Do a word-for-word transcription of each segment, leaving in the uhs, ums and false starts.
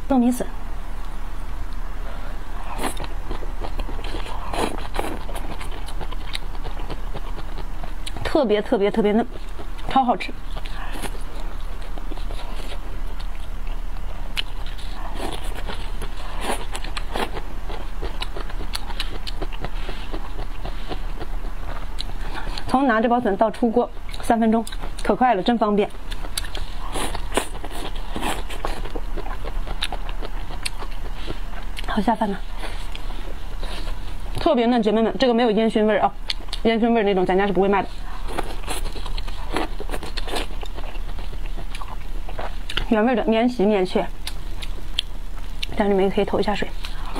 糯米笋，特别特别特别嫩，超好吃。从拿这包笋到出锅三分钟，可快了，真方便。好下饭呢，特别嫩，姐妹们，这个没有烟熏味啊，烟熏味那种咱家是不会卖的。原味的，免洗免切，但是你们也可以投一下水。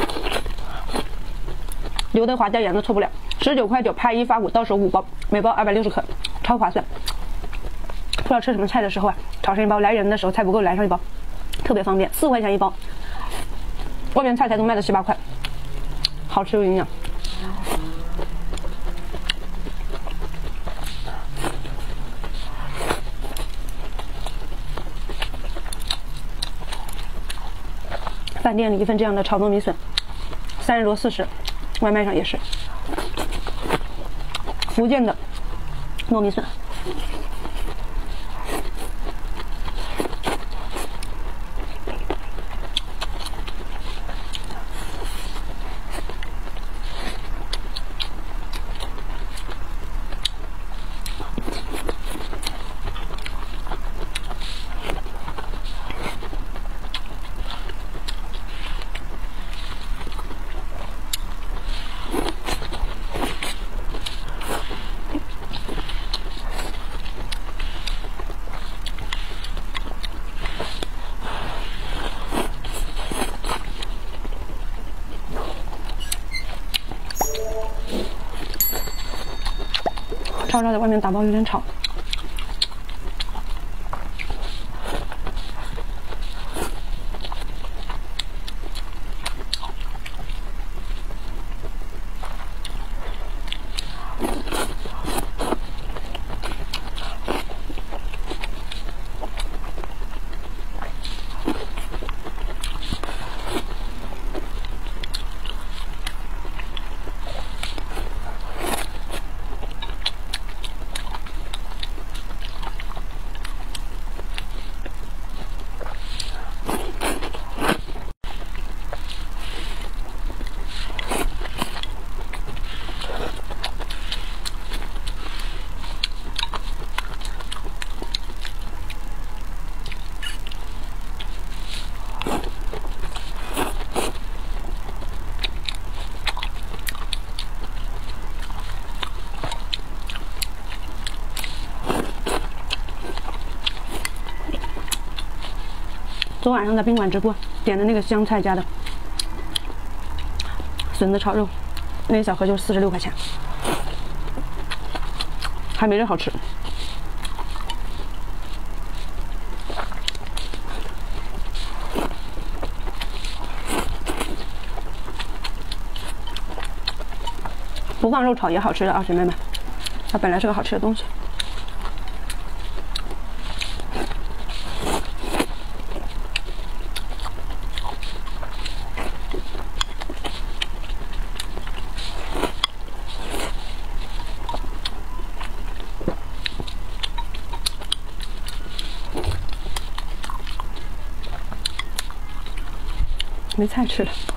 刘德华代言的错不了，十九块九拍一发五，到手五包，每包二百六十克，超划算。不知道吃什么菜的时候啊，炒上一包，来人的时候菜不够来上一包，特别方便，四块钱一包。外面菜才都卖的七八块，好吃有营养。饭店里一份这样的炒糯米笋，三十多四十，外卖上也是。福建的糯米笋。超超在外面打包有点吵。昨晚上在宾馆直播点的那个香菜家的笋子炒肉，那一小盒就四十六块钱，还没这好吃。不放肉炒也好吃的啊，姐妹们，它本来是个好吃的东西。没菜吃了。